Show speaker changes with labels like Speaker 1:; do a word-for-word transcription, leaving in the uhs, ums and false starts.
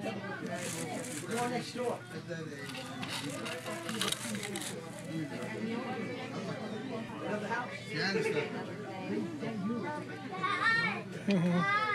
Speaker 1: We're going next door. Another house?
Speaker 2: Yeah, I understand.